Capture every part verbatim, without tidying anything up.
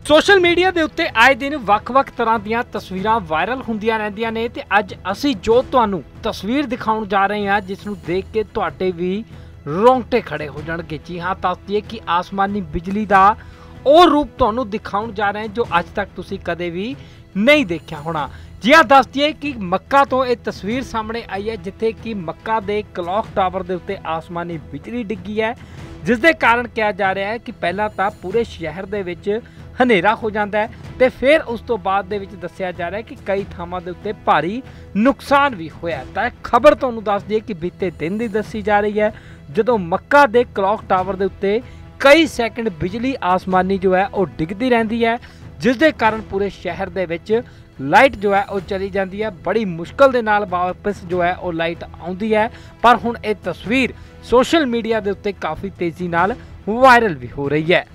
Social media के उत्ते आए दिन ਵੱਖ-ਵੱਖ तरह ਦੀਆਂ तस्वीरां वायरल ਹੁੰਦੀਆਂ ਰਹਿੰਦੀਆਂ ਨੇ ਤੇ ਅੱਜ ਅਸੀਂ ਜੋ ਤੁਹਾਨੂੰ तस्वीर ਦਿਖਾਉਣ ਜਾ ਰਹੇ ਹਾਂ ਜਿਸ ਨੂੰ ਦੇਖ ਕੇ ਤੁਹਾਡੇ ਵੀ ਰੋਂਗਟੇ ਖੜੇ ਹੋ ਜਾਣਗੇ। जी हाँ, ਦੱਸ ਦਈਏ ਕਿ आसमानी बिजली ਦਾ ਉਹ ਰੂਪ ਤੁਹਾਨੂੰ ਦਿਖਾਉਣ ਜਾ ਰਹੇ ਹਾਂ ਜੋ ਅੱਜ ਤੱਕ ਤੁਸੀਂ ਕਦੇ ਵੀ नहीं देखा होना। जी हाँ, दस दिए कि मक्का तो एक तस्वीर सामने आई है जिथे कि मक्का के क्लॉक टावर के उत्ते आसमानी बिजली डिगी है, जिस दे कारण कहा जा रहा है कि पहला तो पूरे शहर दे विच हनेरा हो जाता है तो फिर उस तो बाद दे विच दस्सिया जा रहा है कि कई थावां दे उत्ते भारी नुकसान भी होया। तो खबर तुहानूं दस दिए कि बीते दिन की दसी जा रही है जदों मक्का के क्लॉक टावर के उत्ते कई सैकंड बिजली आसमानी जो है वह डिगदी रहिंदी है, जिस दे कारण पूरे शहर दे विच लाइट जो है वह चली जाती है। बड़ी मुश्किल दे नाल वापस जो है वह लाइट आउंदी है, पर हुण ये तस्वीर सोशल मीडिया के उत्ते काफ़ी तेज़ी नाल वायरल भी हो रही है।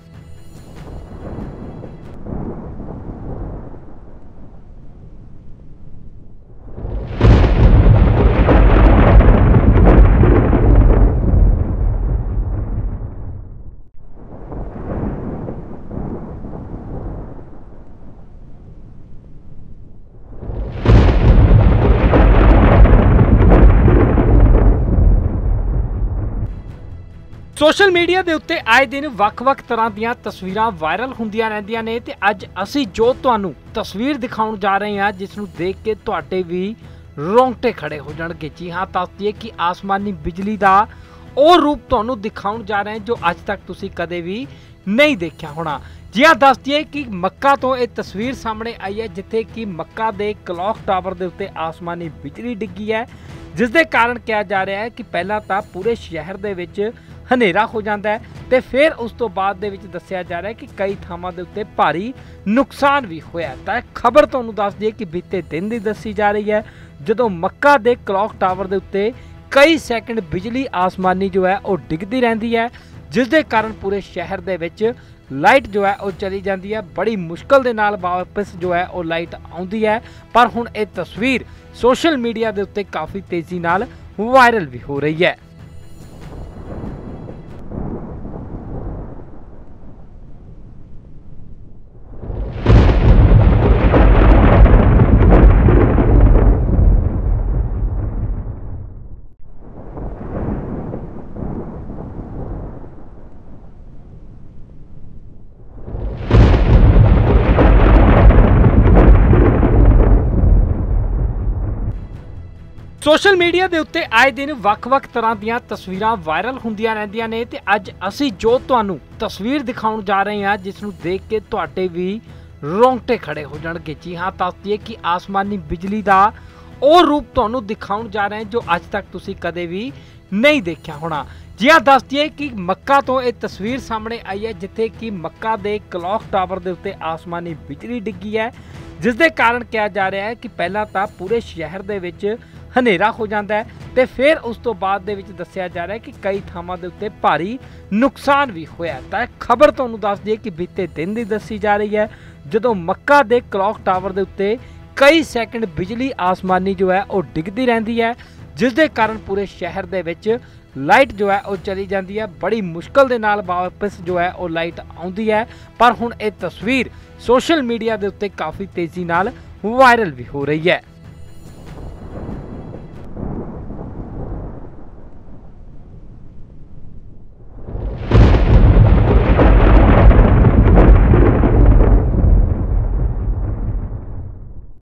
सोशल मीडिया के उत्ते आए दिन ਵੱਖ-ਵੱਖ तरह ਦੀਆਂ तस्वीरां वायरल ਹੁੰਦੀਆਂ ਰਹਿੰਦੀਆਂ ਨੇ ਤੇ ਅੱਜ ਅਸੀਂ ਜੋ ਤੁਹਾਨੂੰ तस्वीर ਦਿਖਾਉਣ ਜਾ ਰਹੇ ਹਾਂ ਜਿਸ ਨੂੰ ਦੇਖ ਕੇ ਤੁਹਾਡੇ ਵੀ ਰੋਂਗਟੇ ਖੜੇ ਹੋ ਜਾਣਗੇ। जी हाँ, ਦੱਸ ਦਈਏ ਕਿ आसमानी बिजली ਦਾ ਉਹ ਰੂਪ ਤੁਹਾਨੂੰ ਦਿਖਾਉਣ ਜਾ ਰਹੇ ਹਾਂ ਜੋ ਅੱਜ ਤੱਕ ਤੁਸੀਂ ਕਦੇ ਵੀ नहीं देखा होना। जी हाँ, दस दिए कि मक्का तो एक तस्वीर सामने आई है जिथे कि मक्का के क्लॉक टावर के उत्ते आसमानी बिजली डिगी है, जिस दे कारण कहा जा रहा है कि पहला तो पूरे शहर दे विच हनेरा हो जाता है तो फिर उस तो बाद दे विच दस्सिया जा रहा है कि कई थावां दे उत्ते भारी नुकसान भी होया। तो खबर तुहानूं दस दिए कि बीते दिन की दसी जा रही है जदों मक्का के क्लॉक टावर के उत्ते कई सैकंड बिजली आसमानी जो है वह डिगदी रहिंदी है, जिस दे कारण पूरे शहर दे विच लाइट जो है वह चली जाती है। बड़ी मुश्किल दे नाल वापस जो है वह लाइट आउंदी है, पर हुण ये तस्वीर सोशल मीडिया के उत्ते काफ़ी तेज़ी नाल वायरल भी हो रही है। सोशल मीडिया के उत्ते आए दिन ਵੱਖ-ਵੱਖ तरह ਦੀਆਂ तस्वीरां वायरल ਹੁੰਦੀਆਂ ਰਹਿੰਦੀਆਂ ਨੇ ਤੇ ਅੱਜ ਅਸੀਂ ਜੋ ਤੁਹਾਨੂੰ तस्वीर ਦਿਖਾਉਣ ਜਾ ਰਹੇ ਹਾਂ ਜਿਸ ਨੂੰ ਦੇਖ ਕੇ ਤੁਹਾਡੇ ਵੀ ਰੋਂਗਟੇ ਖੜੇ ਹੋ ਜਾਣਗੇ। जी हाँ, ਦੱਸ ਦਈਏ कि आसमानी बिजली ਦਾ ਉਹ ਰੂਪ ਤੁਹਾਨੂੰ ਦਿਖਾਉਣ ਜਾ ਰਹੇ ਹਾਂ ਜੋ ਅੱਜ ਤੱਕ ਤੁਸੀਂ ਕਦੇ ਵੀ नहीं देखा होना। जी हाँ, दस दिए कि मक्का तो एक तस्वीर सामने आई है जिथे कि मक्का के क्लॉक टावर के उत्ते आसमानी बिजली डिगी है, जिस दे कारण कहा जा रहा है कि पहला तो पूरे शहर दे विच हनेरा हो जाता है तो फिर उस तो बाद दे विच दस्सिया जा रहा है कि कई थावां दे उत्ते भारी नुकसान भी होया। तो खबर तुहानूं दस दिए कि बीते दिन की दसी जा रही है जदों मक्का के क्लॉक टावर के उत्ते कई सैकंड बिजली आसमानी जो है वह डिगदी रहिंदी है, जिस दे कारण पूरे शहर दे विच लाइट जो है वह चली जाती है। बड़ी मुश्किल दे नाल वापस जो है वह लाइट आउंदी है, पर हुण ये तस्वीर सोशल मीडिया के उत्ते काफ़ी तेज़ी नाल वायरल भी हो रही है।